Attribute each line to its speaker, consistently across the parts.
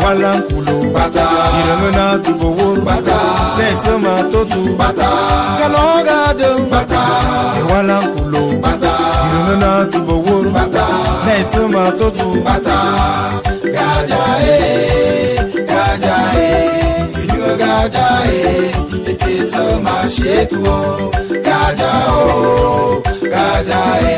Speaker 1: Walang kulo bata irangana tubawur bata sexma totu bata kaloga dum bata walang kulo bata irangana tubawur bata sexma totu bata gajae gajae etito mashetu gajao gajae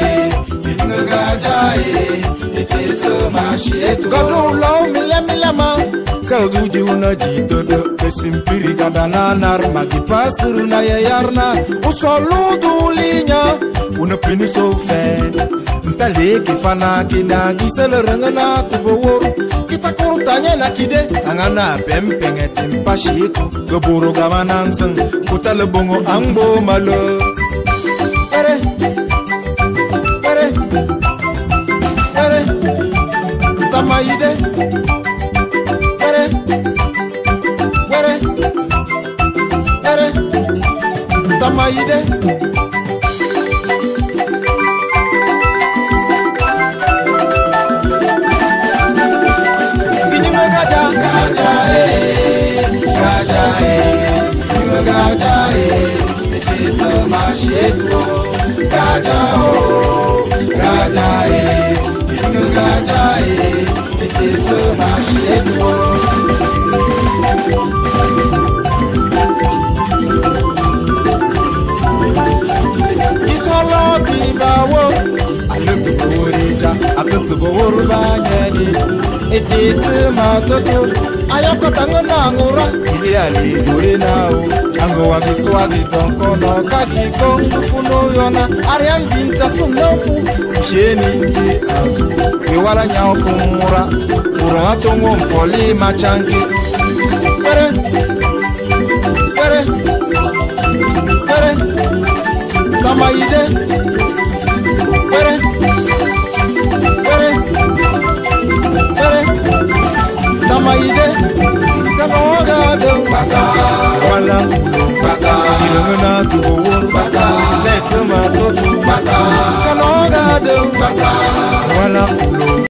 Speaker 1: etito mashetu gadu lo milemilema kadu jiuna jito de pesimpiri kadana nar magi pasuru na yarna usolu dulinya una pini so fe ntale ke fana kina gisel rangana tubawur kita kurtanya nakide angana pempenge timpashiku goburu gamanansan kutale bongo angbo malo ere tamaide tamaide etito mashetu gajao gajae etito mashetu isolo tibawo alutuburiga atutuburubanyeni etito matoto ayokotangona ngura ili ali durinao ango wagiswagi donkono kagi kongufuno yona ariandinta sunofu sheni nji azu iwala nyao kumura uratongo mfoli machangi pere tamaide pere tamaide kanoga dum bata wala bata irangana tubawur bata sexma totu bata kanoga dum bata wala